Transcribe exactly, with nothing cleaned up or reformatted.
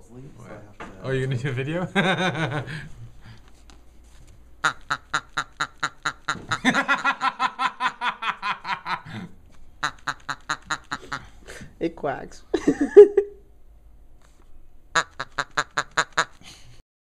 asleep, so I have to... Oh, you're gonna do a video? It quacks.